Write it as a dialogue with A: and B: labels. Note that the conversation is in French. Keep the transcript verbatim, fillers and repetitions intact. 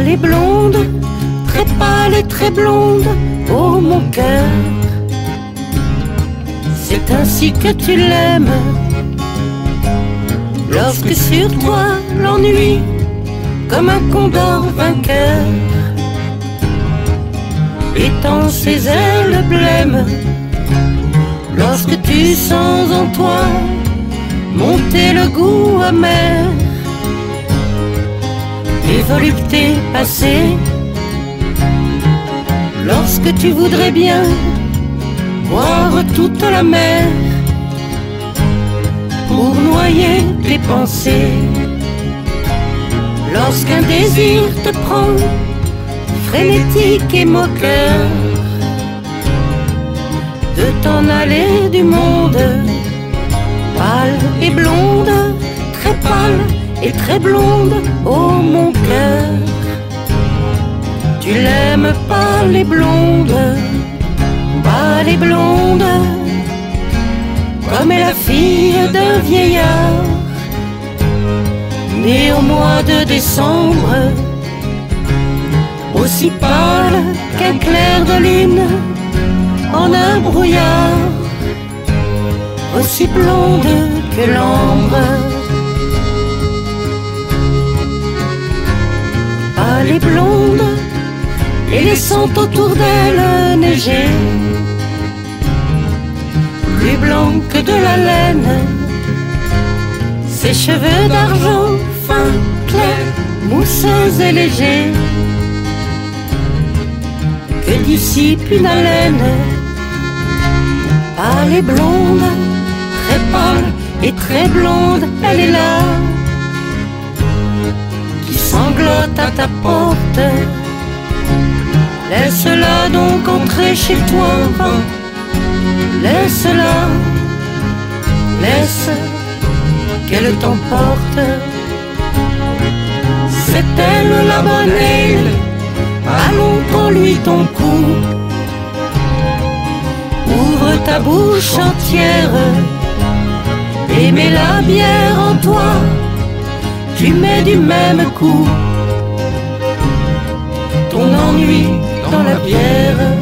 A: Pâle et blonde, très pâle et très blonde, oh mon cœur, c'est ainsi que tu l'aimes. Lorsque sur toi l'ennui, comme un condor vainqueur, étend ses ailes blêmes. Lorsque tu sens en toi monter le goût amer des voluptés passées, lorsque tu voudrais bien boire toute la mer pour noyer tes pensées, lorsqu'un désir te prend frénétique et moqueur de t'en aller du monde, pâle et blonde, très pâle et très blonde, oh mon cœur, tu l'aimes pâle et blonde, pâle et blonde, comme est la fille d'un vieillard, né au mois de décembre, aussi pâle qu'un clair de lune en un brouillard, aussi blonde que l'ambre. Pâle et blonde, et laissant autour d'elle neiger, plus blanc que de la laine, ses cheveux d'argent fins, clairs, mousseux et légers, que dissipe une haleine. Pâle et blonde, très pâle et très blonde, elle est là, qui sanglote à ta porte. Laisse-la donc entrer chez toi, laisse-la, laisse qu'elle t'emporte. C'est elle la bonne, allons prends-lui ton cou. Ouvre ta bouche entière et mets la bière en toi, tu mets du même coup ton ennui dans la bière.